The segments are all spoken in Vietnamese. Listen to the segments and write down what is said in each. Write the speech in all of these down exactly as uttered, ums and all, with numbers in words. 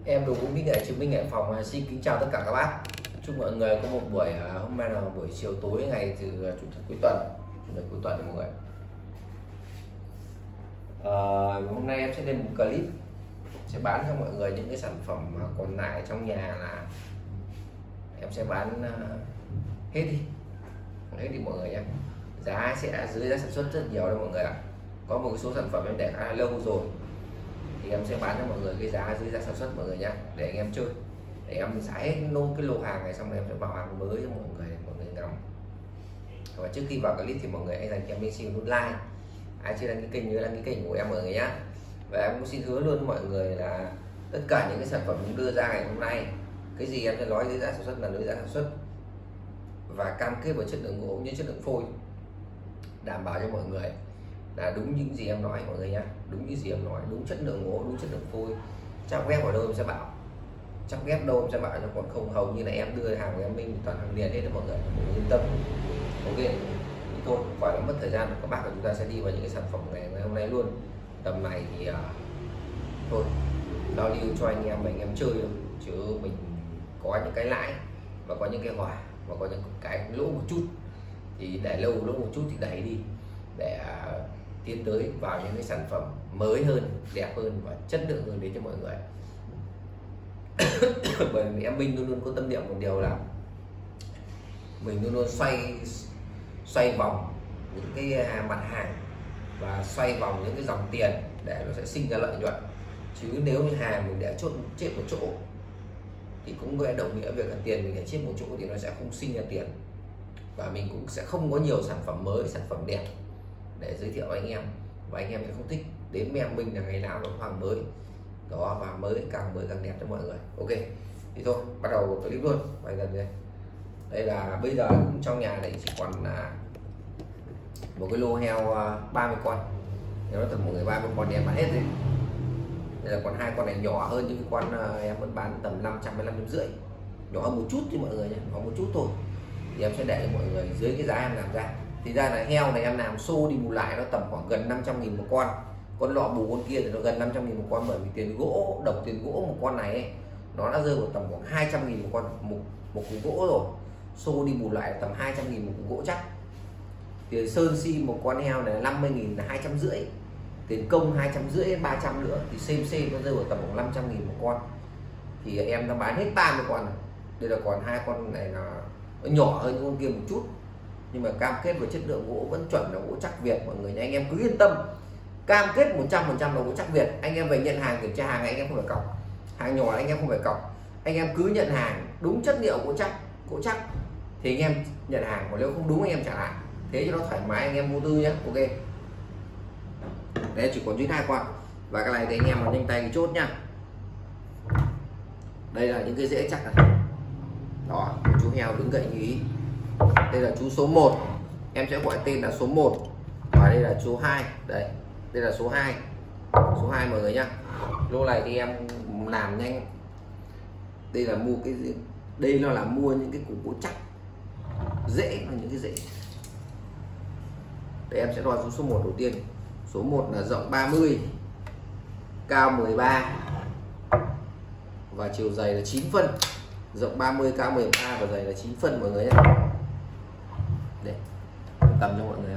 Em Đồ Vũ Mỹ Nghệ Chứng Minh Hải Phòng xin kính chào tất cả các bác. Chúc mọi người có một buổi hôm nay là buổi chiều tối ngày từ chủ nhật cuối tuần, chủ nhật cuối tuần mọi người. À, hôm nay em sẽ lên một clip sẽ bán cho mọi người những cái sản phẩm mà còn lại trong nhà là em sẽ bán hết đi, hết đi mọi người nhé. Giá sẽ dưới giá sản xuất rất nhiều đâu mọi người ạ. Có một số sản phẩm em để khá là lâu rồi thì em sẽ bán cho mọi người cái giá dưới giá sản xuất mọi người nhé, để anh em chơi, để em xả hết nôn cái lô hàng này xong rồi em sẽ vào hàng mới cho mọi người mọi người ngắm. Và trước khi vào clip thì mọi người hãy dành cho em mình xin nút like, ai chưa đăng ký kênh nhớ đăng ký kênh của em mọi người nhé. Và em cũng xin hứa luôn với mọi người là tất cả những cái sản phẩm mình đưa ra ngày hôm nay, cái gì em sẽ nói dưới giá sản xuất là dưới giá sản xuất, và cam kết vào chất lượng gỗ như chất lượng phôi, đảm bảo cho mọi người là đúng những gì em nói mọi người nhé, đúng những gì em nói, đúng chất lượng gỗ, đúng chất lượng phôi. Chắc ghép ở đâu em sẽ bảo, chắc ghép đâu em sẽ bảo, cho còn không hầu như là em đưa hàng của em mình toàn hàng liền hết đó mọi người, mọi người yên tâm. Ok thì thôi, khỏi là mất thời gian các bạn, chúng ta sẽ đi vào những cái sản phẩm ngày hôm nay luôn. Tầm này thì uh, thôi giao lưu cho anh em mình em chơi thôi, chứ mình có những cái lãi và có những cái hòa và có những cái lỗ một chút thì để lâu lỗ một chút thì đẩy đi để uh, tiến tới vào những cái sản phẩm mới hơn, đẹp hơn và chất lượng hơn đến cho mọi người. Bởi vì em Minh luôn luôn có tâm niệm một điều là mình luôn luôn xoay xoay vòng những cái mặt hàng và xoay vòng những cái dòng tiền để nó sẽ sinh ra lợi nhuận. Chứ nếu như hàng mình để chốt chết một chỗ thì cũng có đồng nghĩa việc là tiền mình để chết một chỗ thì nó sẽ không sinh ra tiền, và mình cũng sẽ không có nhiều sản phẩm mới, sản phẩm đẹp để giới thiệu với anh em, và anh em sẽ không thích. Đến với em Minh là ngày nào nó cũng hàng mới đó, và mới càng mới càng đẹp cho mọi người. Ok thì thôi bắt đầu clip luôn. Bây giờ đây đây là bây giờ trong nhà này chỉ còn là một cái lô heo ba mươi con, nếu nó tầm một người ba mươi con thì em bán hết đấy. Đây là còn hai con này nhỏ hơn những cái con em vẫn bán tầm năm trăm đến năm trăm rưỡi, nhỏ hơn một chút chứ mọi người nhé, nhỏ một chút thôi, thì em sẽ để cho mọi người dưới cái giá em làm ra. Thì ra là heo này em làm xô đi bù lại nó tầm khoảng gần năm trăm nghìn một con, con lọ bù con kia thì nó gần năm trăm nghìn một con, bởi vì tiền gỗ, đồng tiền gỗ một con này ấy, nó đã rơi vào tầm khoảng hai trăm nghìn một con, một một cục gỗ rồi, xô đi bù lại tầm hai trăm nghìn một cục gỗ chắc. Tiền sơn si một con heo này năm mươi nghìn là hai trăm rưỡi, tiền công hai trăm rưỡi đến ba trăm nữa, thì xem xem nó rơi vào tầm khoảng năm trăm nghìn một con, thì em đã bán hết ba mươi con này. Đây là còn hai con này là nó nhỏ hơn con kia một chút, nhưng mà cam kết với chất lượng gỗ vẫn chuẩn là gỗ chắc Việt mọi người nha. Anh em cứ yên tâm, cam kết một trăm phần trăm là gỗ chắc Việt. Anh em về nhận hàng kiểm tra hàng anh em không phải cọc, hàng nhỏ anh em không phải cọc, anh em cứ nhận hàng đúng chất liệu gỗ chắc, gỗ chắc thì anh em nhận hàng, còn nếu không đúng anh em trả lại, thế cho nó thoải mái anh em vô tư nhé. Ok đấy, chỉ còn duy hai con, và cái này thì anh em mà nhanh tay thì chốt nhá. Đây là những cái rễ chắc này đó, chú heo đứng gậy như ý. Đây là chú số một, em sẽ gọi tên là số một, và đây là số hai. Đây đây là số hai, số hai mọi người nhá. Lô này thì em làm nhanh, đây là mua cái đây nó là mua những cái củ gỗ chắc, rễ là những cái rễ. Đây em sẽ đo số số một đầu tiên. Số một là rộng ba mươi, cao mười ba và chiều dày là chín phân. Rộng ba mươi, cao mười ba và dày là chín phân mọi người nhé. Đây tầm cho mọi người.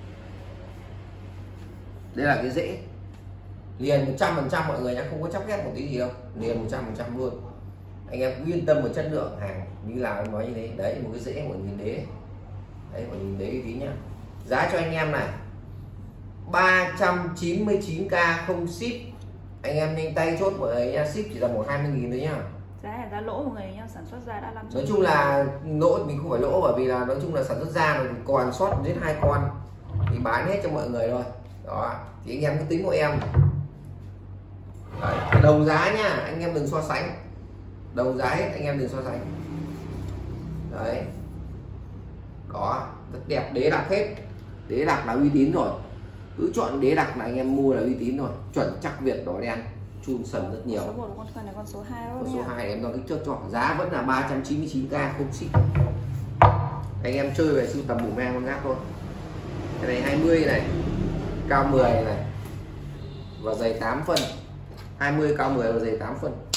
Đây là cái rễ liền một trăm phần trăm mọi người nhé, không có chắp ghép một tí gì đâu, liền một trăm phần trăm luôn. Anh em cứ yên tâm vào chất lượng hàng như là em nói như thế. Đấy một cái rễ mọi nhìn đấy, đấy mọi nhìn đấy tí nhá. Giá cho anh em này ba trăm chín mươi chín k không ship, anh em nhanh tay chốt mọi người nha. Ship chỉ là một hai mươi nghìn thôi nhá. Giá là giá lỗ mọi người nhá, sản xuất ra đã năm trăm. Nói chung là lỗ mình không phải lỗ, bởi vì là nói chung là sản xuất ra rồi còn sót đến hai con thì bán hết cho mọi người thôi. Đó thì anh em cứ tính của em. Đấy, đồng giá nha, anh em đừng so sánh, đồng giá hết anh em đừng so sánh. Đấy đó, rất đẹp, đế đặc hết, đế đặc là uy tín rồi, cứ chọn đế đặc là anh em mua là uy tín rồi, chuẩn chắc Việt, đỏ đen, chun sần rất nhiều. Số một con con này con số hai đó. Con số hai em đo kích thước cho, giá vẫn là ba trăm chín mươi chín k không ship. Anh em chơi về sưu tầm bù me con gác thôi. Cái này hai mươi này, cao mười này và dày tám phân, hai mươi cao mười và dày tám phân.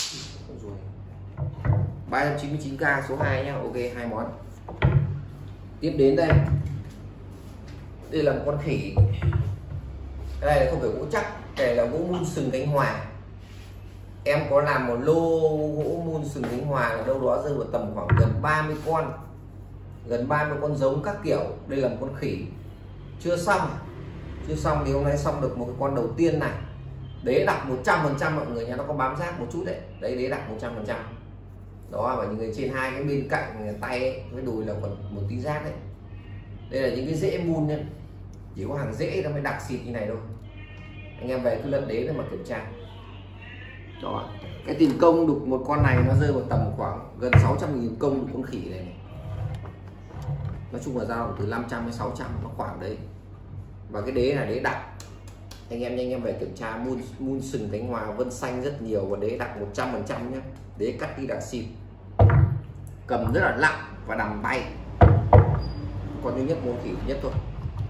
con ruồi. ba trăm chín mươi chín k số hai nhá. Ok, hai món. Tiếp đến đây, đây là một con khỉ. Cái này là không phải gỗ chắc, cái này là gỗ mun sừng cánh hòa. Em có làm một lô gỗ mun sừng cánh hòa ở đâu đó rơi vào tầm khoảng gần ba mươi con, gần ba mươi con giống các kiểu. Đây là một con khỉ chưa xong, chưa xong thì hôm nay xong được một cái con đầu tiên này. Đế đặt một trăm phần trăm mọi người nha, nó có bám rác một chút đấy. Đấy, đế đặt một trăm phần trăm. Đó, và những người trên hai cái bên cạnh tay ấy, với đùi là còn một tí rác đấy. Đây là những cái rễ mun nhá, chỉ có hàng rễ nó mới đặc xịt như này thôi. Anh em về cứ lật đế để mà kiểm tra. Đó, cái tiền công đục một con này nó rơi vào tầm khoảng gần sáu trăm nghìn công đục con khỉ này, này. Nói chung là dao từ năm trăm đến sáu trăm, nó khoảng đấy. Và cái đế là đế đặc. Anh em nhanh em về kiểm tra, mun mun sừng cánh hòa vân xanh rất nhiều và đế đặc một trăm phần trăm nhé. Đế cắt đi đặc xịt, cầm rất là nặng và đầm tay. Còn duy nhất môn khỉ nhất thôi.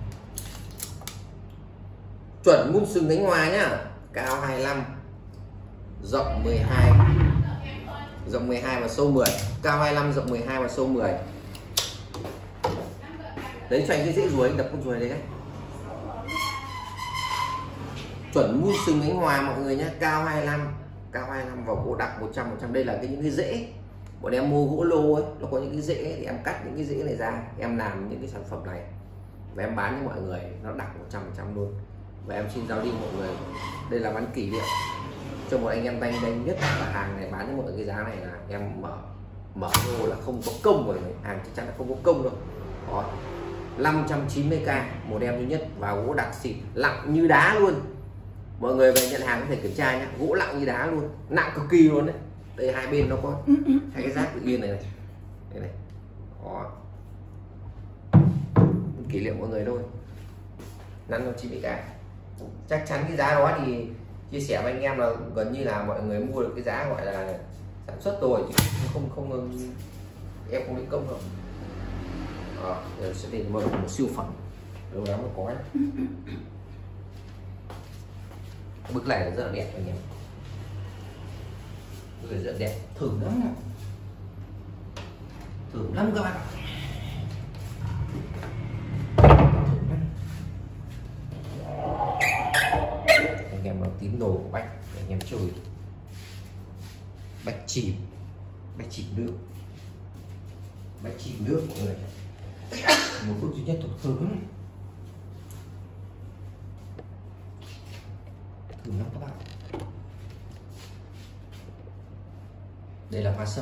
Chuẩn mun sừng cánh hòa nhá, cao hai mươi lăm, rộng mười hai, rộng mười hai và sâu mười, cao hai mươi lăm, rộng mười hai và sâu mười. Đấy, cho anh cái dễ ruồi, anh đập con ruồi đấy. Chuẩn mun sừng cánh hòa mọi người nhé, cao hai mươi lăm, cao hai mươi lăm và gỗ đặc một trăm phần trăm. Đây là cái những cái rễ bọn em mua gỗ lô ấy, nó có những cái rễ thì em cắt những cái rễ này ra, em làm những cái sản phẩm này và em bán cho mọi người, nó đặc một trăm phần trăm luôn. Và em xin giao đi mọi người, đây là bán kỷ niệm cho một anh em đánh đánh nhất là hàng này bán cho mọi người. Cái giá này là em mở mở lô là không có công rồi, hàng chắc chắn là không có công đâu. Đó, năm trăm chín mươi k một em duy nhất và gỗ đặc xịt lặng như đá luôn. Mọi người về nhận hàng có thể kiểm tra nhé, gỗ lặng như đá luôn, nặng cực kỳ luôn đấy. Đây hai bên nó có hai cái rác tự nhiên này này, đây này. Đó, kỷ niệm mọi người thôi, năm trăm chín mươi k. Chắc chắn cái giá đó thì chia sẻ với anh em là gần như là mọi người mua được cái giá gọi là sản xuất rồi, chứ không không em không lấy công đâu. Đó, giờ sẽ để một, một siêu phẩm đâu đó mà có ấy. Bức này là rất là đẹp anh em, bức này rất là đẹp, thử lắm, thử lắm các bạn. Anh em nó tín đồ của bách để anh em chơi. Bách chìm, bách chìm nước, bách chìm nước mọi người. Một bước duy nhất thuộc thử lắm, thử lắm các bạn. Đây là hoa sâm.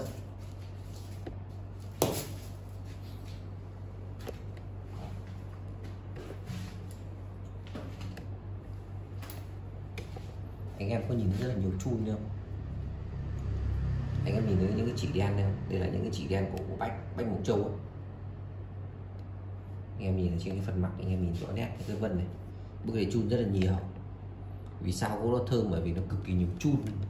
Anh em có nhìn rất là nhiều chun không? Anh em nhìn thấy những cái chỉ đen không? Đây là những cái chỉ đen của, của bách bách Mộc Châu ấy. Anh em nhìn ở trên cái phần mặt, anh em nhìn rõ nét cái vân này. Bức này chun rất là nhiều. Vì sao gỗ nó thơm? Bởi vì nó cực kỳ nhiều chun,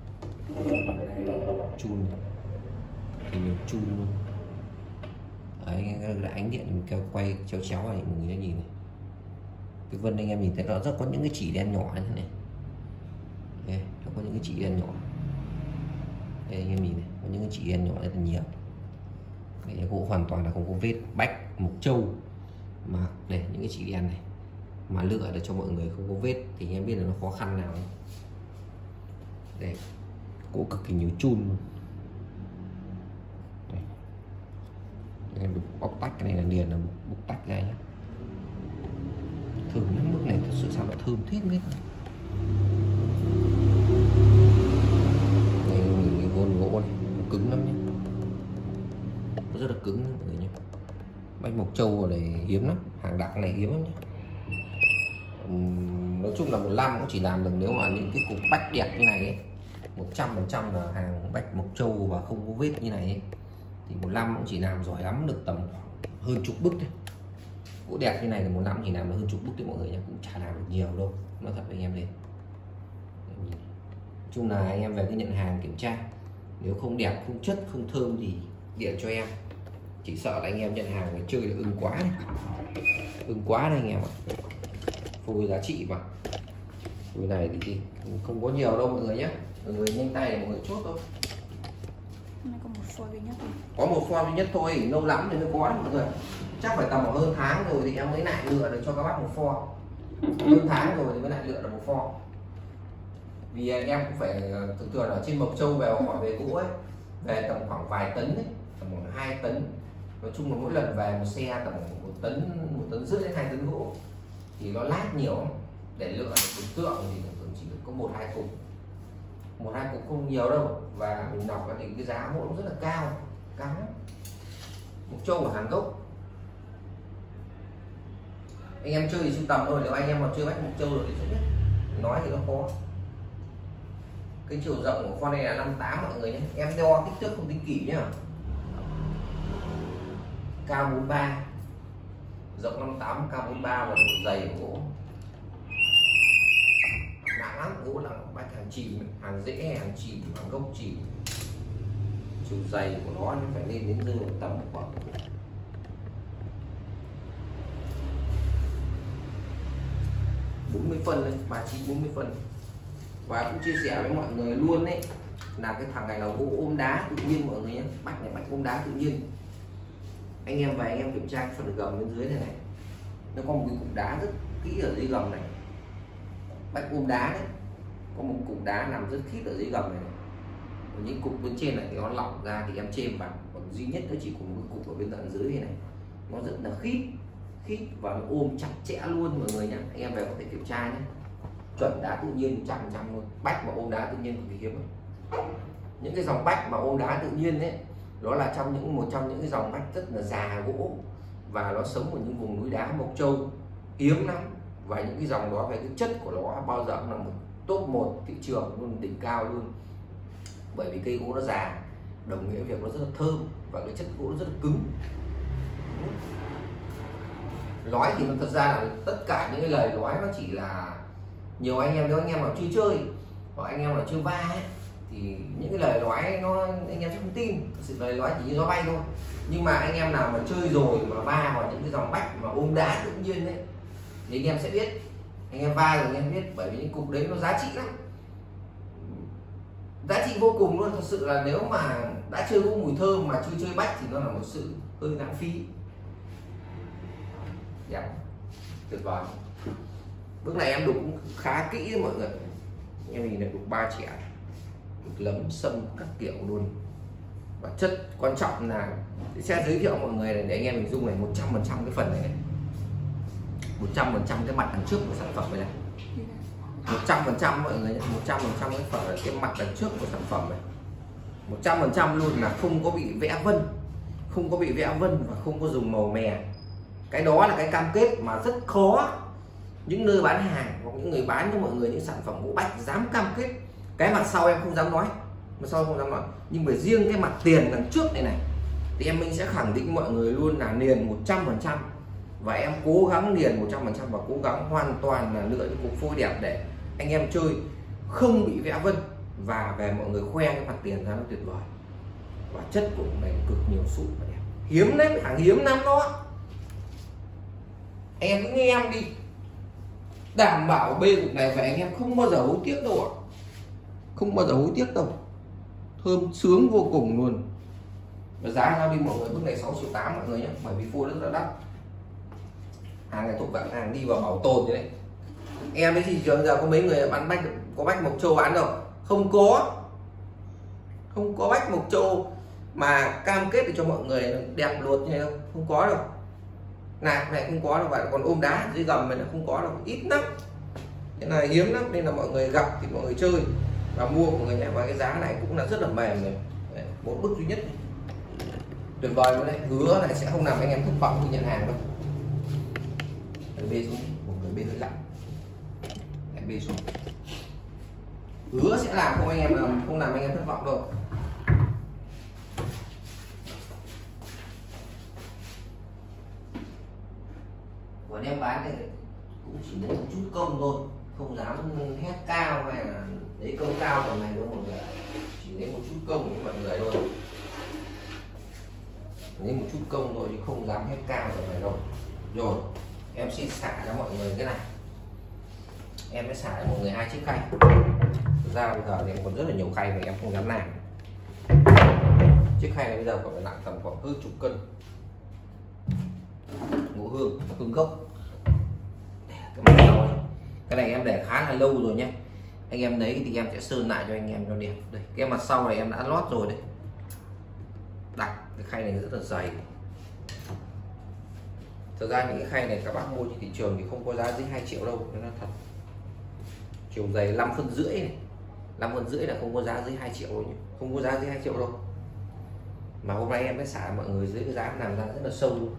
chun thì nhiều chun luôn. Đấy, ánh điện mình kéo quay chéo chéo này mọi người nhìn này. Cái vân anh em nhìn thấy nó rất có những cái chỉ đen nhỏ như thế này. Đây, nó có những cái chỉ đen nhỏ. Đây anh em nhìn này, có những cái chỉ đen nhỏ rất là nhiều. Đây, gỗ hoàn toàn là không có vết bách Mộc Châu mà để những cái chỉ đen này mà lựa để cho mọi người không có vết thì anh em biết là nó khó khăn nào. Đây, gỗ cực kỳ nhiều chun. Đây, em được bóc tách, cái này là liền là bóc tách ra nhé. Thơm lắm, mức này thật sự sao nó thơm thế biết. Đây nhìn cái vôn gỗ này, nó cứng lắm nhé, nó rất là cứng mọi người nhé. Bách Mộc Châu ở đây hiếm lắm, hàng đặc này hiếm lắm nhé. Nói chung là một năm cũng chỉ làm được nếu mà những cái cục bách đẹp như này ấy, một trăm phần trăm là hàng bách Mộc Châu và không có vết như này ấy, thì một năm cũng chỉ làm giỏi lắm được tầm hơn chục bức thôi. Gỗ đẹp như này thì một năm chỉ làm được hơn chục bức đấy mọi người nhé, cũng chả làm được nhiều đâu, nói thật với anh em đây. Nói chung là anh em về cái nhận hàng kiểm tra, nếu không đẹp, không chất, không thơm thì điện cho em. Chỉ sợ là anh em nhận hàng phải chơi được ưng quá này, ưng quá đây anh em ạ. Phôi giá trị mà, phôi này thì không có nhiều đâu mọi người nhé, mọi người nhanh tay để mọi người chốt thôi. Này có một pho duy nhất thôi. Có một pho duy nhất thôi, lâu lắm thì mới có đấy mọi người. Chắc phải tầm hơn tháng rồi thì em mới lại lựa được cho các bác một pho. Hơn tháng rồi thì mới lại lựa được một pho. Vì em cũng phải thường thường ở trên Mộc Châu về hỏi về gỗ ấy, về tầm khoảng vài tấn ấy, tầm khoảng hai tấn. Nói chung là mỗi lần về một xe tầm một tấn, một tấn rưỡi đến hai tấn gỗ thì nó lát nhiều lắm. Để lựa được đối tượng thì thường chỉ được có một hai cục, một hai cục không nhiều đâu, và mình đọc thì cái giá gỗ nó rất là cao, cao lắm. Mộc Châu của Hàn Gốc. Anh em chơi thì sưu tầm thôi, nếu anh em mà chơi bách Mộc Châu rồi thì sẽ biết, nói thì nó khó. Cái chiều rộng của con này là năm tám mọi người nhé, em đo kích thước không tính kỹ nhá. Cao bốn mươi ba, rộng năm tám, cao bốn mươi ba và độ dày của gỗ nặng lắm. Gỗ là bách hàng chìm, hàng dễ, hàng chìm, hàng gốc chìm. Chiều dày của nó phải lên đến rơi tầm khoảng bốn mươi phân đấy, ba mươi chín bốn mươi phân. Và cũng chia sẻ với mọi người luôn đấy là cái thằng này là gỗ ôm đá tự nhiên mọi người nhé, bách này bách ôm đá tự nhiên. Anh em về anh em kiểm tra cái phần gầm bên dưới này này, nó có một cái cục đá rất kỹ ở dưới gầm này, bách ôm đá đấy, có một cục đá nằm rất khít ở dưới gầm này, này. Còn những cục bên trên này thì nó lỏng ra thì em chêm vào, còn duy nhất nó chỉ có một cái cục ở bên tận dưới này, này nó rất là khít khít và nó ôm chặt chẽ luôn mọi người nhé. Anh em về có thể kiểm tra nhé, chuẩn đá tự nhiên một trăm phần trăm luôn. Bách mà ôm đá tự nhiên cực kỳ hiếm. Những cái dòng bách mà ôm đá tự nhiên đấy, đó là trong những một trong những cái dòng bách rất là già gỗ, và nó sống ở những vùng núi đá Mộc Châu hiếm lắm. Và những cái dòng đó về cái chất của nó bao giờ cũng là một top một thị trường luôn, đỉnh cao luôn. Bởi vì cây gỗ nó già, đồng nghĩa việc nó rất là thơm và cái chất gỗ nó rất là cứng. Nói thì nó thật ra là tất cả những cái lời nói nó chỉ là nhiều anh em, nếu anh em nào chưa chơi hoặc anh em nào chưa va ấy, thì những cái lời nói nó anh em sẽ không tin, sự lời nói chỉ như gió bay thôi. Nhưng mà anh em nào mà chơi rồi mà va vào những cái dòng bách mà ôm đá tự nhiên đấy thì anh em sẽ biết, anh em va rồi anh em biết, bởi vì những cục đấy nó giá trị lắm, giá trị vô cùng luôn. Thật sự là nếu mà đã chơi gỗ mùi thơm mà chưa chơi bách thì nó là một sự hơi lãng phí. Đẹp, tuyệt vời. Bước này em đục khá kỹ đấy mọi người, em nhìn này đục ba chẻ, đục lấm sâm các kiểu luôn. Và chất quan trọng là sẽ giới thiệu mọi người này để anh em mình dùng này một trăm phần trăm cái phần này, này. một trăm phần trăm cái mặt đằng trước của sản phẩm này, này. một trăm phần trăm mọi người nhé, một trăm phần trăm cái phần là cái mặt đằng trước của sản phẩm này, một trăm phần trăm luôn, là không có bị vẽ vân, không có bị vẽ vân và không có dùng màu mè. Cái đó là cái cam kết mà rất khó những nơi bán hàng hoặc những người bán cho mọi người những sản phẩm gỗ bách dám cam kết. Cái mặt sau em không dám nói, mặt sau không dám nói, nhưng mà riêng cái mặt tiền đằng trước này này thì em mình sẽ khẳng định mọi người luôn là liền một trăm phần trăm, và em cố gắng liền một trăm phần trăm và cố gắng hoàn toàn là lựa những cục phôi đẹp để anh em chơi không bị vẽ vân, và về mọi người khoe cái mặt tiền ra nó tuyệt vời. Và chất của này cực nhiều sụn và đẹp, hiếm đấy, hàng hiếm lắm đó. Anh em cứ nghe em đi, đảm bảo bê cục này về anh em không bao giờ hối tiếc đâu ạ, không bao giờ hối tiếc đâu, thơm sướng vô cùng luôn. Và giá giao đi mọi người, bước này sáu triệu tám mọi người nhé, bởi vì phôi rất là đắt. Hàng này thuộc dạng hàng đi vào bảo tồn như đấy. Em ấy thị trường giờ có mấy người bán bách, có bách Mộc Châu bán đâu, không có, không có bách Mộc Châu mà cam kết để cho mọi người đẹp luột như này đâu, không có đâu. Nạc này không có đâu, vậy còn ôm đá dưới gầm này nó không có đâu, ít lắm, cái này hiếm lắm, nên là mọi người gặp thì mọi người chơi và mua của người nhà. Và cái giá này cũng là rất là mềm này, đấy, một bước duy nhất tuyệt vời luôn đấy, hứa này sẽ không làm anh em thất vọng khi nhận hàng đâu. Bê xuống, một người bê hơi lạnh, bê xuống, hứa sẽ làm không anh em làm không làm anh em thất vọng đâu. Còn em bán này cũng chỉ lấy một chút công thôi, không dám hét cao hay là lấy công cao của này đâu mọi người, chỉ lấy một chút công với mọi người thôi, lấy một chút công thôi chứ không dám hét cao của này đâu. Rồi em sẽ xả cho mọi người cái này, em sẽ xả cho mọi người hai chiếc khay. Thực ra bây giờ thì em còn rất là nhiều khay mà em không dám làm. chiếc khay này bây giờ phải nặng tầm khoảng hơn chục cân. Gỗ hương hương gốc. Cái, cái này em để khá là lâu rồi nhé, anh em lấy thì em sẽ sơn lại cho anh em cho đẹp. Đây cái mặt sau này em đã lót rồi đấy, đặt cái khay này rất là dày. Thực ra những cái khay này các bác mua trên thị trường thì không có giá dưới hai triệu đâu, nó thật. Chiều dày năm phân rưỡi này, năm phân rưỡi là không có giá dưới hai triệu đâu nhé, không có giá dưới hai triệu đâu. Mà hôm nay em mới xả mọi người dưới cái giá làm ra rất là sâu luôn.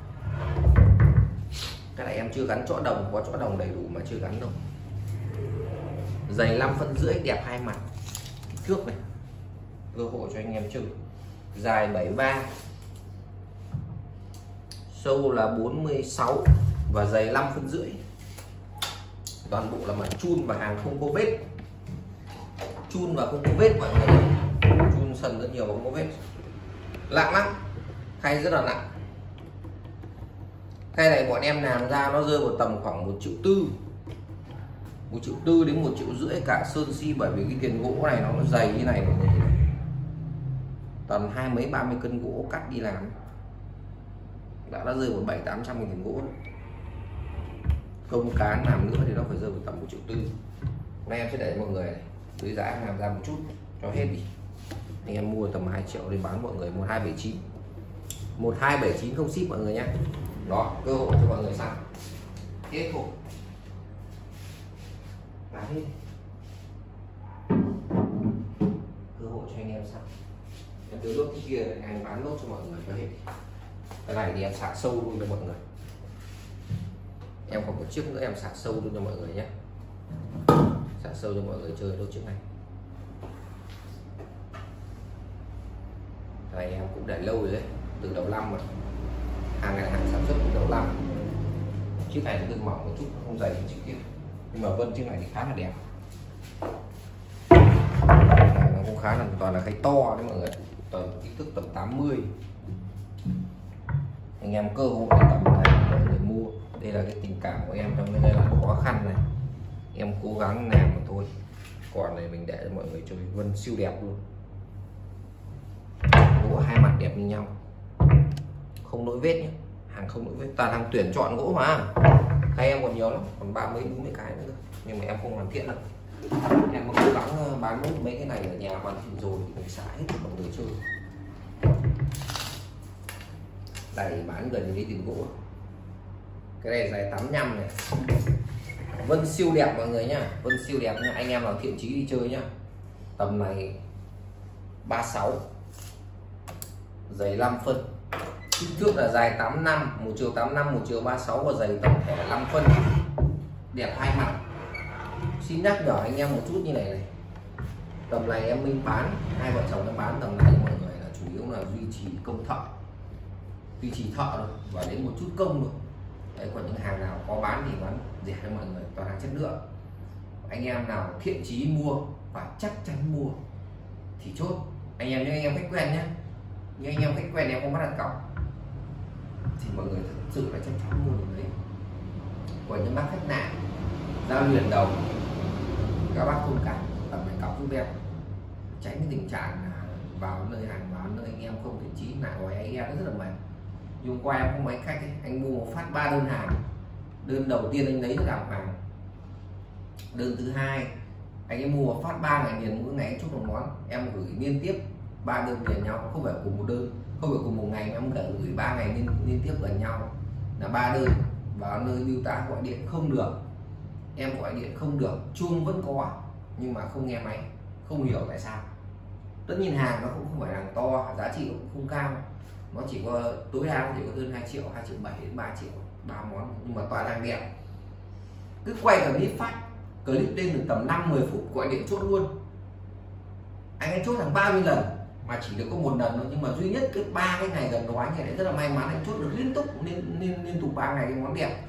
Cái này em chưa gắn chõ đồng, có chõ đồng đầy đủ mà chưa gắn đâu. Dày năm phân rưỡi đẹp hai mặt trước này, cơ hội cho anh em chơi. Dài bảy mươi ba, sâu là bốn mươi sáu và dày năm phân rưỡi. Toàn bộ là mặt chun và hàng không có vết, chun và không có vết mọi người. Chun sần rất nhiều không có vết. Nặng lắm, khay rất là nặng. Khay này bọn em làm ra nó rơi vào tầm khoảng một triệu tư, một triệu tư đến một triệu rưỡi cả sơn si, bởi vì cái tiền gỗ này nó dày như này mọi người. Tầm hai mấy ba mươi cân gỗ cắt đi làm đã đã rơi vào bảy tám trăm nghìn tiền gỗ. Công cán làm nữa thì nó phải rơi vào tầm một triệu tư. Nay em sẽ để mọi người này, dưới giá làm ra một chút cho hết đi. Anh em mua tầm hai triệu để bán mọi người một hai bảy chín, một hai bảy chín không ship mọi người nhé. Đó, cơ hội cho mọi người sẵn. Hết thôi. Bán hết. Cơ hội cho anh em sẵn. Em đưa lốt cái kia anh bán lốt cho mọi người cho hết. Cái này thì em xả sâu luôn cho mọi người. Em còn một chiếc nữa em xả sâu luôn cho mọi người nhé. Xả sâu cho mọi người chơi đôi chiếc này. Cái này em cũng để lâu rồi đấy, từ đầu năm rồi. Hàng này hàng sản xuất từ đầu năm. Chiếc này nó mỏng một chút, không dày như chiếc kia. Nhưng mà vân chiếc này thì khá là đẹp. Nó cũng khá là toàn là khay to đấy mọi người. Tầm kích thước tầm tám mươi. Anh em cơ hội tầm này mọi người mua. Đây là cái tình cảm của em trong cái giai đoạn khó khăn này. Em cố gắng làm mà thôi. Còn này mình để cho mọi người chơi vân siêu đẹp luôn. Gỗ hai mặt đẹp như nhau, không lỗi vết nhé, hàng không lỗi vết, toàn hàng tuyển chọn gỗ mà. Hay em còn nhiều lắm, còn ba mấy bốn mươi cái nữa, nhưng mà em không hoàn thiện đâu. Em có cố gắng bán nốt mấy cái này ở nhà hoàn thiện rồi thì mình xả hết cho mọi người chơi. Đây bán gần như tiền gỗ. Cái này dài tám mươi lăm này, vân siêu đẹp mọi người nhá, vân siêu đẹp nha. Anh em nào thiện chí đi chơi nhá. Tầm này ba mươi sáu, dày năm phân, kích thước là dài tám mươi lăm, một chiều tám mươi lăm, một chiều ba mươi sáu và dày tổng thể năm phân, đẹp hai mặt. Xin nhắc nhở anh em một chút như này này, tầm này em minh bán, hai vợ chồng em bán tầm này mọi người là chủ yếu là duy trì công thợ, duy trì thợ rồi và đến một chút công rồi. Đấy, còn những hàng nào có bán thì bán rẻ cho mọi người, toàn hàng chất lượng. Anh em nào thiện chí mua và chắc chắn mua thì chốt. Anh em như anh em khách quen nhé, như anh em khách quen em không bắt đặt cọc thì mọi người thực sự là chắc chắn mua được đấy. Còn những bác khách nạn giao liền đầu, các bác thông cảm cần phải cọc giúp em, tránh cái tình trạng vào nơi hàng vào nơi anh em không thiện chí lại hỏi anh em rất là mệt. Hôm qua em có mấy khách ấy, anh mua một phát ba đơn hàng, đơn đầu tiên anh lấy được đảm hàng, đơn thứ hai anh ấy mua một phát ba ngày liền, mỗi ngày anh chốt một món, em gửi liên tiếp ba đơn liền nhau, không phải cùng một đơn, không phải cùng một ngày, em gửi gửi ba ngày liên, liên tiếp gần nhau là ba đơn. Vào nơi bưu tá gọi điện không được, em gọi điện không được, chuông vẫn có nhưng mà không nghe máy, không hiểu tại sao. Tất nhiên hàng nó cũng không phải hàng to, giá trị cũng không cao, nó chỉ có tối đa chỉ có hơn hai triệu, hai triệu bảy đến ba triệu, ba món, nhưng mà toàn hàng đẹp. Cứ quay clip phát, clip lên được tầm năm mười phút gọi điện chốt luôn. Anh ấy chốt hàng ba mươi lần mà chỉ được có một lần thôi, nhưng mà duy nhất cái ba cái ngày gần đó anh ấy rất là may mắn, anh chốt được liên tục liên liên, liên tục ba ngày cái món đẹp.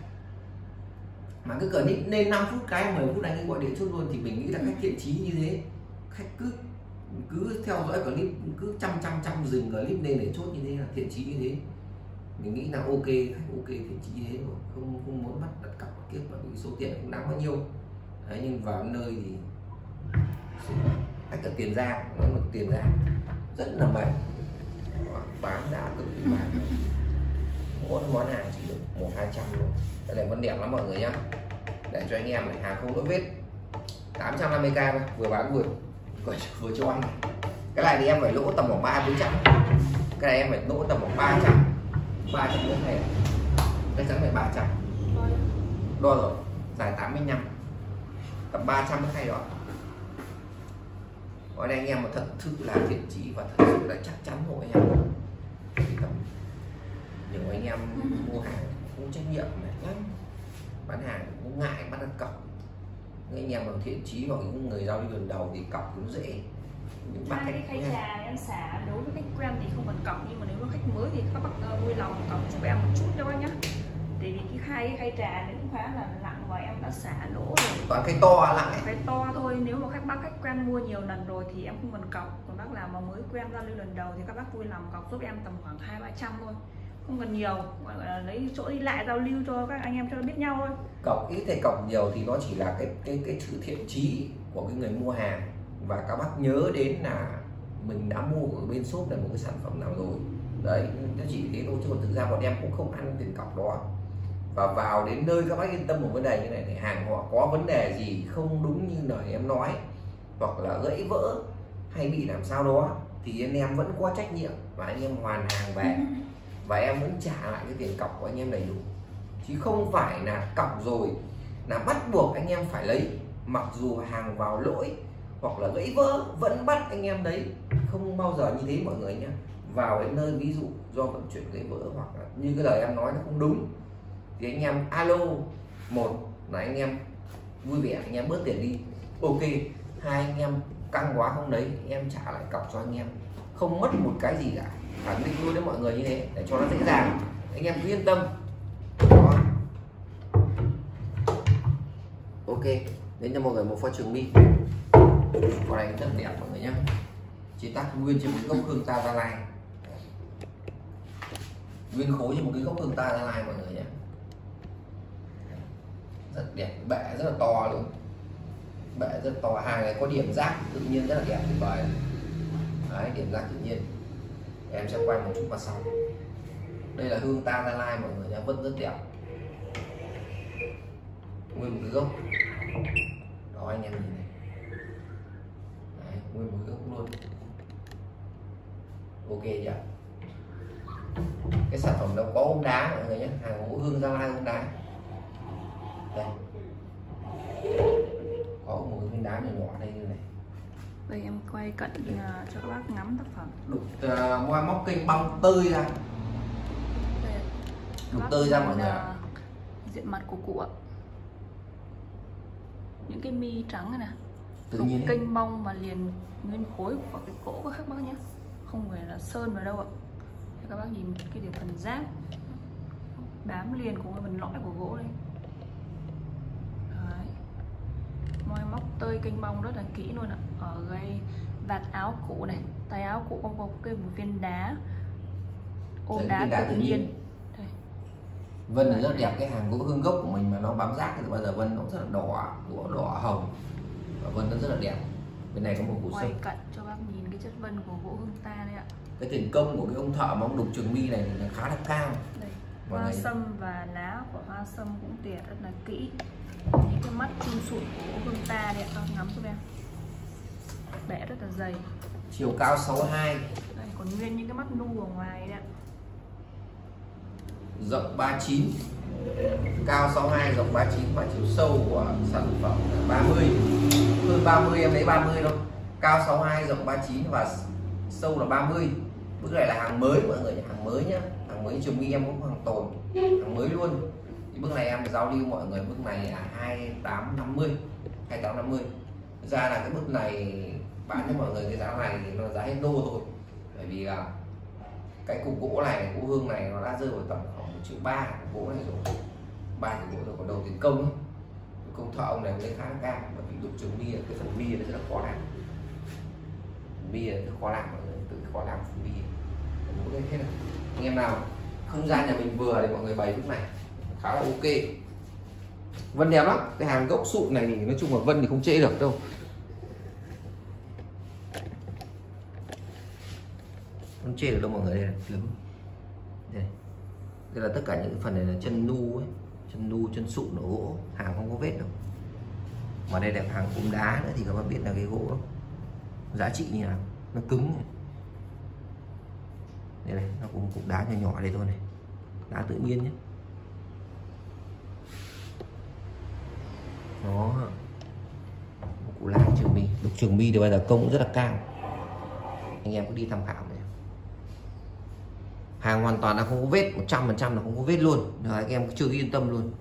Mà cái clip lên năm phút cái mười phút anh ấy gọi điện chốt luôn, thì mình nghĩ là khách thiện chí như thế, khách cứ cứ theo dõi clip, cứ trăm trăm trăm dừng clip lên để chốt như thế là thiện chí như thế, mình nghĩ là ok, khách ok thiện chí như thế rồi, không không muốn bắt đặt cọc kiếp, mà vì số tiền cũng đáng bao nhiêu đấy. Nhưng vào nơi thì khách ở Tiền Giang, nó là Tiền Giang rất là mệt, bán đã cực kỳ bán, mỗi món hàng chỉ được một hai trăm luôn. Cái này vẫn đẹp lắm mọi người nhá, để cho anh em này hàng không lỗi vết. Tám trăm năm mươi k thôi, vừa bán vừa vừa, vừa cho anh. Cái này thì em phải lỗ tầm khoảng ba bốn trăm, cái này em phải lỗ tầm khoảng ba trăm, ba trăm nữa này, cái trắng này ba trăm, đo rồi, dài tám mươi lăm, tầm ba trăm hay đó. Còn đây anh em mà thật sự là thiện chí và thật sự là chắc chắn rồi anh em, nhiều anh em mua hàng không trách nhiệm này lắm, bán hàng cũng ngại bắt đặt cọc. Anh em mà thiện chí hoặc những người giao lưu lần đầu thì cọc cũng dễ. Hai cái khay trà em xả đối với khách quen thì không cần cọc, nhưng mà nếu mà khách mới thì các bác uh, vui lòng cọc giúp em một chút cho anh nhá. Tại vì cái hai cái khay trà này cũng khá là nặng và em đã xả lỗ rồi. Toàn cái to lặng ấy. Cái to thôi, nếu mà khách bác khách quen mua nhiều lần rồi thì em không cần cọc. Còn bác nào mà mới quen giao lưu lần đầu thì các bác vui lòng cọc giúp em tầm khoảng hai ba trăm thôi, không cần nhiều, gọi là lấy chỗ đi lại giao lưu cho các anh em cho nó biết nhau thôi. Cọc ít hay cọc nhiều thì nó chỉ là cái cái cái sự thiện chí của cái người mua hàng, và các bác nhớ đến là mình đã mua ở bên shop này một cái sản phẩm nào rồi đấy, nó chỉ thế thôi, chứ còn thực ra bọn em cũng không ăn tiền cọc đó. Và vào đến nơi các bác yên tâm một vấn đề như này, thì hàng họ có vấn đề gì không đúng như lời em nói, hoặc là gãy vỡ hay bị làm sao đó, thì anh em vẫn có trách nhiệm và anh em hoàn hàng về, và em vẫn trả lại cái tiền cọc của anh em đầy đủ, chứ không phải là cọc rồi là bắt buộc anh em phải lấy. Mặc dù hàng vào lỗi hoặc là gãy vỡ vẫn bắt anh em lấy, không bao giờ như thế mọi người nhé. Vào đến nơi ví dụ do vận chuyển gãy vỡ hoặc là như cái lời em nói nó không đúng, thì anh em alo, một là anh em vui vẻ anh em bớt tiền đi, ok. Hai anh em căng quá không lấy, anh em trả lại cọc cho anh em, không mất một cái gì cả, khẳng định luôn đấy mọi người như thế, để cho nó dễ dàng, anh em cứ yên tâm đó. Ok, đến cho mọi người một pho trường mi, con này rất đẹp mọi người nhé, chế tác nguyên trên một cái gốc hương ta Gia Lai, nguyên khối trên một cái gốc hương ta Gia Lai mọi người nhé, rất đẹp, bệ rất là to luôn, bệ rất to, hàng này có điểm rác tự nhiên rất là đẹp tuyệt vời đấy, điểm rác tự nhiên. Em sẽ quay một chút vào sau. Đây là hương ta Gia Lai mọi người nhé, vẫn rất đẹp, nguyên một cái gốc đó anh em nhìn này. Đấy, nguyên một cái gốc luôn, ok chưa? Cái sản phẩm nó có ống đá mọi người nhé, hàng gỗ hương Gia Lai ống đá đây, có một viên đá nhỏ nhỏ đây như này. Đây em quay cận cho các bác ngắm tác phẩm. Đục uh, móc kênh băng tơi ra, đây, đục tơi ra mọi người. Diện mặt của cụ ạ, những cái mi trắng này nè, tự nhiên kênh bông mà liền nguyên khối của cái cổ của các bác nhé, không phải là sơn vào đâu ạ. Các bác nhìn cái điểm phần giáp bám liền của cái phần lõi của gỗ đây. Đấy. Moi móc tơi kênh bông rất là kỹ luôn ạ. Ở gây vạt áo cụ này, tay áo cụ không có cái một viên đá ôm đá, đá tự nhiên, nhiên. Đây. Vân thì rất đẹp, cái hàng gỗ hương gốc của mình mà nó bám rác thì bao giờ vân nó rất là đỏ, đỏ, đỏ hồng, và vân nó rất là đẹp. Bên này có một củ quay cận cho bác nhìn cái chất vân của gỗ hương ta đây ạ. Cái tiền công của cái ông thợ mà ông đục trường mi này thì khá là cao. Đây, hoa này... sâm và lá của hoa sâm cũng tỉa rất là kỹ. Những cái mắt chun sụn của gỗ hương ta đây ạ, ngắm giúp em. Bẻ rất là dày. Chiều cao sáu hai. Đây, còn nguyên những cái mắt nu ở ngoài đấy ạ. Rộng ba mươi chín, cao sáu hai, rộng ba mươi chín, và chiều sâu của sản phẩm là ba mươi, hơn ba mươi, em lấy ba mươi đâu, cao sáu hai, rộng ba mươi chín và sâu là ba mươi. Bức này là hàng mới mọi người, hàng mới nhá, hàng mới trường mi em cũng hàng tồn, hàng mới luôn. Thì bức này em giao lưu mọi người, bức này là hai tám năm mươi, hai tám năm mươi. Ra là cái bức này bán cho mọi người cái giá này thì nó giá hết đô thôi, bởi vì là cái cục gỗ này, gỗ hương này nó đã rơi vào tầm khoảng một triệu ba gỗ này rồi, ba triệu gỗ rồi. Còn đầu tiền công ấy, công thợ ông này lấy khá là cao, bởi vì đục trường mi, cái phần mi nó rất là khó làm, mi là rất khó làm, mọi người tự khó làm phần mi. Cái thế này anh em nào không gian nhà mình vừa để mọi người bày lúc này khá là ok. Vân đẹp lắm, cái hàng gốc sụn này thì nói chung là vân thì không chê được đâu. không chê được đâu mọi người. Đây là lấm đây. Đây là tất cả những phần này là chân nu ấy, chân nu, chân sụn ở gỗ, hàng không có vết đâu. Mà đây là hàng cụm đá nữa thì các bạn biết là cái gỗ giá trị như nào, nó cứng này. Đây này, nó cũng cụm đá nhỏ nhỏ đây thôi này, đá tự nhiên nhé. Đó, củ lai trường mi, đục trường mi thì bây giờ công cũng rất là cao, anh em cứ đi tham khảo này. Hàng hoàn toàn là không có vết, một trăm phần trăm là không có vết luôn, rồi anh em chưa yên tâm luôn,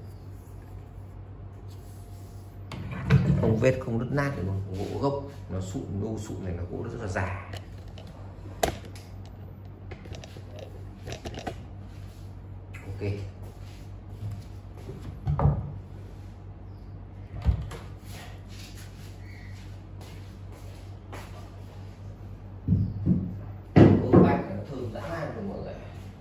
không vết, không đứt nát được luôn. Gỗ gốc nó sụn, nô sụn này là gỗ rất là già. Ok, gỗ bạch nó thơm dã man rồi mọi người.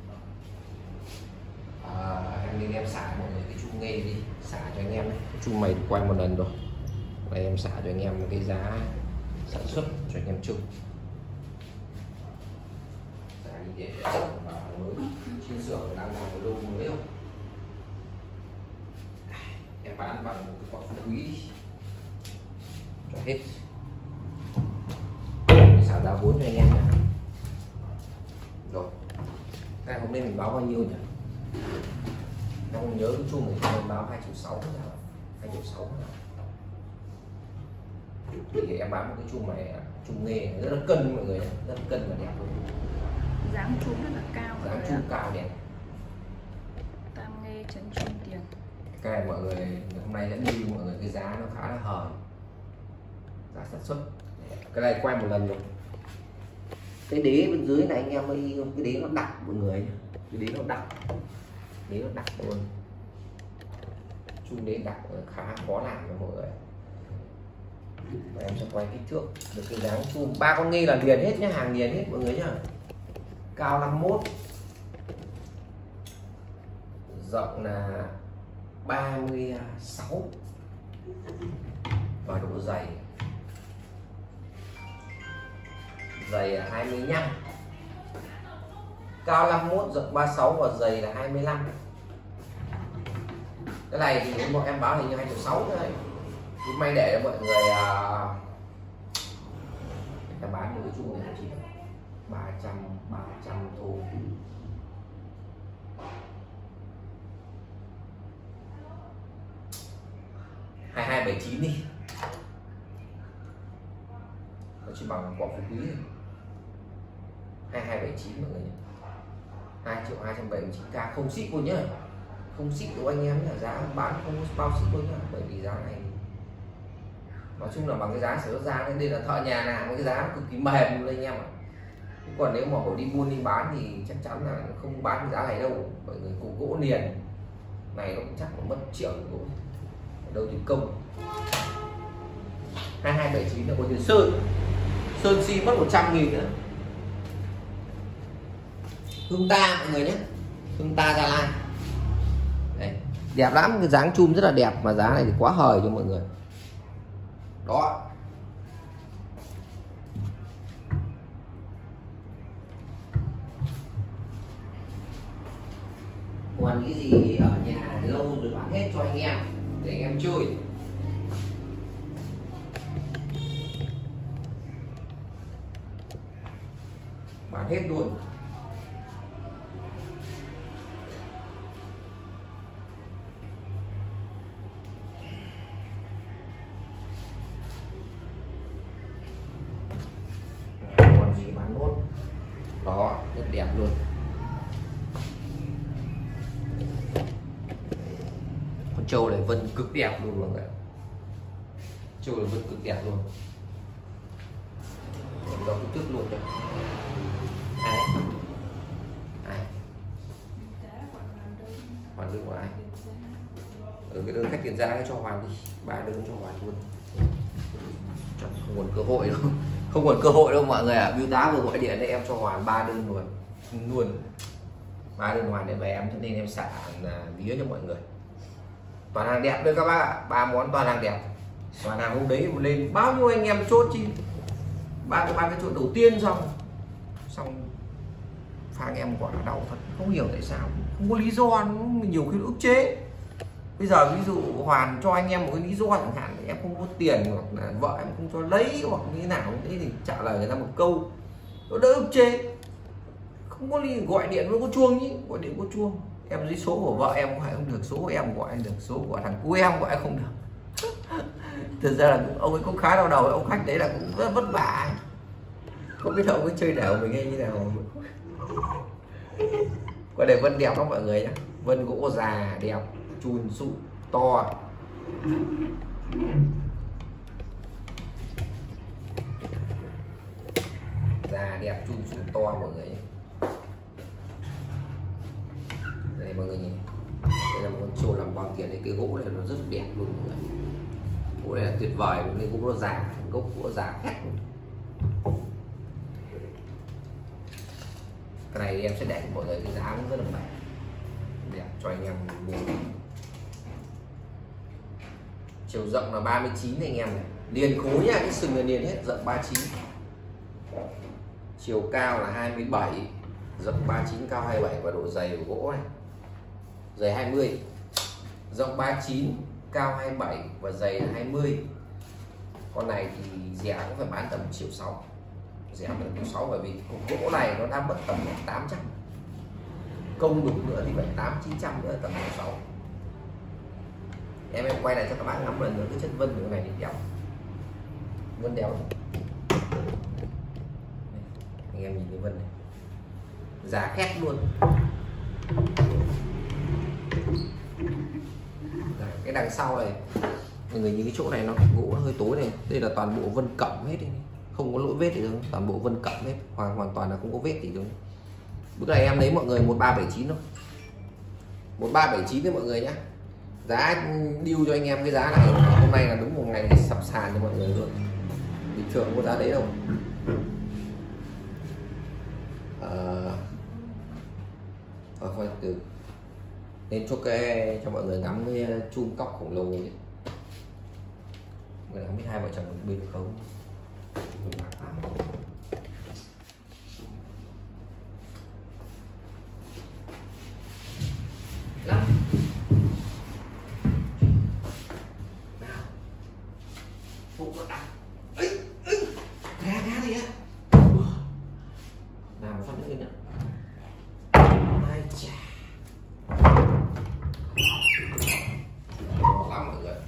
À, em nên em xả mọi người cái chung nghề đi, xả cho anh em. Chung mày quay một lần rồi, đây em xả cho anh em cái giá sản xuất cho anh em chung. Xả đi để vào mới trên xưởng đang làm cái lô mới không. Em bán bằng một cái quả phú quý cho hết, xả giá vốn cho anh em nhé. Rồi, cái hôm nay mình báo bao nhiêu nhỉ? Em không nhớ cái chung này mình báo hai triệu sáu, hai triệu sáu. Thì em bán một cái chung này, chung nghề rất là cân mọi người, rất là cân và đẹp luôn. Dáng chung rất là cao, dáng chung cao đẹp. Tam Nghê Trấn Trung Tiền. Cái này mọi người hôm nay đã đi mọi người, cái giá nó khá là hời, giá sản xuất. Cái này quay một lần rồi. Cái đế bên dưới này anh em ơi, cái đế nó đặc mọi người, cái đế nó đặc, đế nó đặc luôn. Chung đế đặc khá khó làm cho mọi người. Và em sẽ quay kích thước được cái dáng chung ba con Nghê là liền hết nhá, hàng liền hết mọi người nhá. Cao năm mươi mốt, rộng là ba mươi sáu và độ dày dày là hai mươi lăm. Cao năm mươi mốt, rộng ba mươi sáu và dày là hai mươi lăm. Cái này thì bọn em báo hình như hai triệu sáu thôi. Nhưng may để cho mọi người uh, người ta bán một cái chung này chỉ ba trăm, ba trăm thôi. hai hai bảy chín đi, nó chỉ bằng quả phú quý. Hai hai bảy chín mọi người nhé, hai triệu hai trăm bảy mươi chín k, không ship luôn nhá, không ship của anh em nhá, giá bán không bao ship luôn nhá. Bởi vì giá này nói chung là bằng cái giá sản ra, đây là thợ nhà làm cái giá cực kỳ mềm lên anh em ạ. Còn nếu mà họ đi buôn đi bán thì chắc chắn là không bán cái giá này đâu, bởi người củ gỗ liền này nó cũng chắc là mất triệu gỗ đâu tiền công. Hai hai bảy chín là có tiền sơn, sơn xi mất một trăm nghìn nữa. Hương Ta mọi người nhé, Hương Ta Gia Lai đây, đẹp lắm, cái dáng chum rất là đẹp, mà giá này thì quá hời cho mọi người. Đó, còn cái gì ở nhà lâu rồi bán hết cho anh em để anh em chơi. Bán hết luôn. Còn gì bán nốt. Đó, rất đẹp luôn. Con trâu này vân cực đẹp luôn mọi người. Trâu này vân cực đẹp luôn. Đó kích thước luôn đấy. Ai? Ai? Hoàn đơn của ai? Ở cái đơn khách tiền ra cho Hoàn đi, ba đơn cho Hoàn luôn. Không còn cơ hội đâu, không còn cơ hội đâu mọi người ạ. À. Biêu tá vừa gọi điện để em cho Hoàn ba đơn luôn, luôn ba đơn Hoàn để về em, cho nên em xả vía cho mọi người. Toàn hàng đẹp thôi các bác ạ, ba món toàn hàng đẹp. Toàn hàng hôm đấy lên bao nhiêu anh em chốt chi, ba cái ba cái chốt đầu tiên xong xong phang em gọi là đau thật, không hiểu tại sao, không có lý do, nhiều khi ức chế. Bây giờ ví dụ Hoàn cho anh em một cái lý do chẳng hạn, em không có tiền hoặc là vợ em không cho lấy hoặc như thế nào thế thì trả lời người ta một câu nó đỡ ức chế. Không có lý gọi điện nó có chuông nhỉ, gọi điện có chuông, em lấy số của vợ em gọi không được, số của em gọi anh được, số của thằng cu em gọi không được. Thực ra là ông ấy cũng khá đau đầu, ông khách đấy là cũng rất vất vả, không biết ông ấy chơi đảo mình hay như nào. Qua đây Vân đẹp lắm mọi người nhé, Vân gỗ già đẹp, chùn sụ to. Già đẹp chùn sụ to mọi người nhé. Đây mọi người nhìn, đây là một con trâu làm bao tiền, cái gỗ này nó rất đẹp luôn mọi người. Gỗ này là tuyệt vời, nên gỗ nó già, gốc gỗ già khác. Cái này em sẽ để cho mọi người cái giá rất là đẹp, đẹp cho anh em mua. Chiều rộng là ba mươi chín anh em này, liền khối nha, cái sừng là liền hết, rộng ba mươi chín. Chiều cao là hai mươi bảy, rộng ba mươi chín, cao hai mươi bảy, và độ dày của gỗ này dày hai mươi, rộng ba mươi chín, cao hai mươi bảy và dày là hai mươi. Con này thì rẻ cũng phải bán tầm triệu sáu, rẻ tầm triệu sáu, bởi vì cục gỗ này nó đang mất tầm tám trăm, công đục nữa thì phải tám chín trăm nữa, tầm triệu sáu. Em em quay lại cho các bạn ngắm lần nữa cái chất vân của cái này thì đẹp, vân đéo. Anh em nhìn cái vân này, giá khét luôn. Cái đằng sau này mọi người nhìn cái chỗ này nó gỗ nó hơi tối này, đây là toàn bộ vân cẩm hết đi, không có lỗi vết gì đâu, toàn bộ vân cẩm hết, hoàn hoàn toàn là không có vết gì đâu. Bữa này em lấy mọi người một ba bảy chín thôi, một ba bảy chín đấy mọi người nhé. Giá điêu cho anh em cái giá này hôm nay là đúng một ngày sập sàn cho mọi người luôn, bình thường có giá đấy đâu. À, thôi thôi từ nên cho cái cho mọi người ngắm cái chum cóc khổng lồ ấy. Người không biết hai vợ chồng mình bên không. Lắm. Nào. Phụ nó đặt. Ấy, ấy. Gà gà gì á. Nào một phát nữa nữa. Ai chà. Lắm mọi người.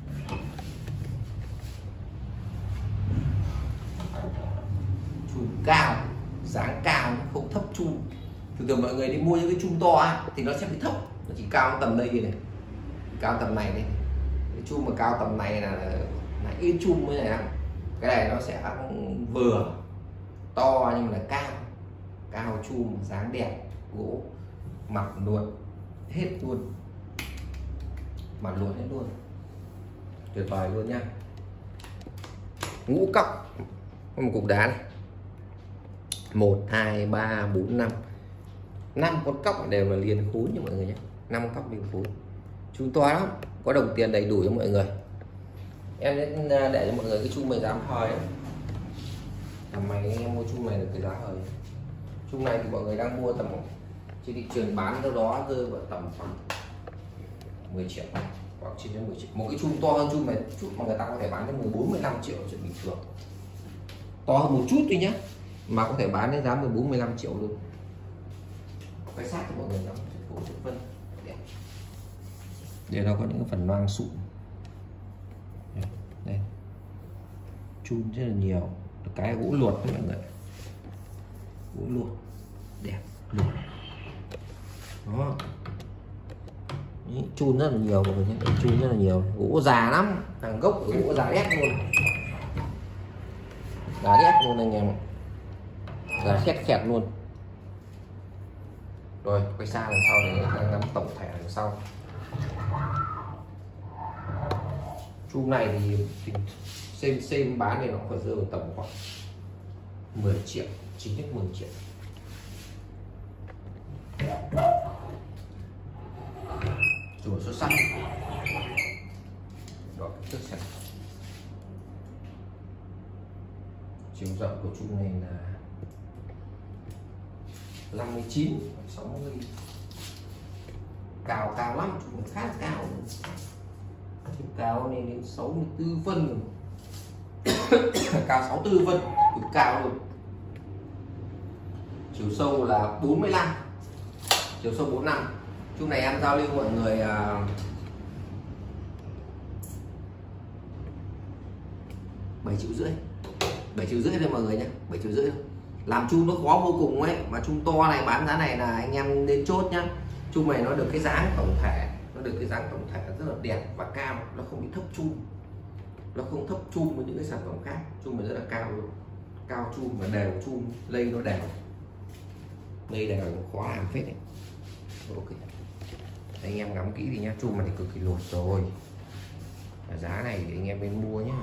Chùm cao, dáng cao, không thấp chùm. Thường thường mọi người đi mua những cái chùm to á, thì nó sẽ bị thấp, nó chỉ cao tầm đây này, cao tầm này đây. Cái chùm mà cao tầm này là là ít chùm mới này. Cái này nó sẽ vừa to nhưng mà là cao, cao chùm, dáng đẹp, gỗ mặt luôn hết luôn, mặt luôn hết luôn, tuyệt vời luôn nhá. Ngũ cóc, có một cục đá này, một hai ba bốn năm, năm con cóc đều là liền khối nha mọi người nhé, năm cóc liền khối, chung to lắm, có đồng tiền đầy đủ cho mọi người. Em sẽ để cho mọi người cái chung này giá hời, tầm này anh em mua chung này được cái giá hời. Chung này thì mọi người đang mua tầm trên thị trường bán đâu đó rơi vào tầm khoảng mười triệu hoặc trên đến mười triệu. Một cái chung to hơn chung này chút mà người ta có thể bán đến mười bốn mười lăm triệu chuyện bình thường, to hơn một chút thôi nhé, mà có thể bán đến giá mười bốn mười lăm triệu luôn. Cái sát cho mọi người lắm, vân đẹp. Để nó có những cái phần loang sụn đây, chun rất là nhiều, cái gỗ luột đấy mọi người, gỗ luột đẹp luột đó, chun rất là nhiều mọi người nhé, chun rất là nhiều, gỗ già lắm, hàng gốc của gỗ già đét luôn, già đét luôn anh em, già khét khẹt luôn. Rồi quay xa đằng sau này ngắm tổng thể đằng sau. Chum này thì xem xem bán thì nó phải rơi vào tầm khoảng mười triệu, chín đến mười triệu. Chùa xuất sắc. Đó, rất sạch. Chiều rộng của chum này là năm mươi chín, sáu mươi. Cao cao lắm, chùm khá là cao. Cao lên đến sáu mươi tư phân. Cao sáu mươi tư phân, cực cao luôn. Chiều sâu là bốn mươi lăm, chiều sâu bốn mươi lăm. Chung này em giao lưu mọi người uh, bảy triệu rưỡi, bảy triệu rưỡi thôi mọi người nhé, bảy triệu rưỡi thôi. Làm chum nó khó vô cùng ấy, mà chum to này bán giá này là anh em nên chốt nhá. Chum này nó được cái dáng tổng thể, nó được cái dáng tổng thể rất là đẹp và cao, nó không bị thấp chum, nó không thấp chum với những cái sản phẩm khác. Chum này rất là cao luôn, cao chum và đều chum, lây nó đều, lây đều khó làm phết đấy. Ok, anh em ngắm kỹ thì nhá, chum này thì cực kỳ lột rồi. Và giá này thì anh em nên mua nhá,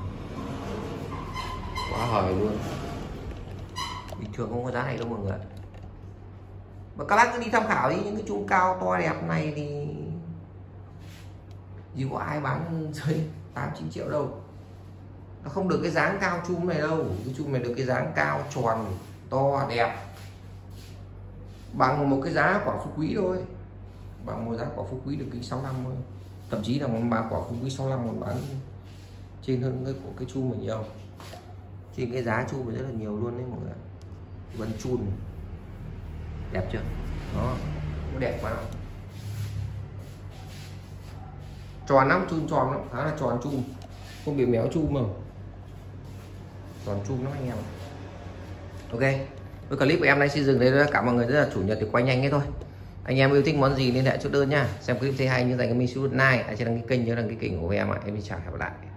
quá hời luôn, bình thường không có giá này đâu mọi người. Và các bác cứ đi tham khảo đi, những cái chum cao to đẹp này thì gì có ai bán dưới tám chín triệu đâu. Nó không được cái dáng cao chum này đâu. Cái chum này được cái dáng cao tròn to đẹp, bằng một cái giá quả phú quý thôi, bằng một giá quả phú quý được cái sáu mươi lăm thôi. Thậm chí là một quả phú quý sáu mươi lăm còn bán trên hơn cái của cái chum này nhiều, trên cái giá chum này rất là nhiều luôn đấy mọi người. Vân chun đẹp chưa, đó nó đẹp quá, tròn lắm, chun tròn lắm, khá là tròn chum, không bị méo chum mà tròn chum lắm anh em. Ok, với clip của em nay xây dựng đây đó, cảm ơn mọi người, rất là chủ nhật thì quay nhanh thế thôi. Anh em yêu thích món gì liên hệ chốt đơn nha. Xem clip thấy hay như dành cái mình số like, ai chưa đăng ký kênh nhớ đăng ký kênh của em ạ. Em chào, hẹn gặp lại.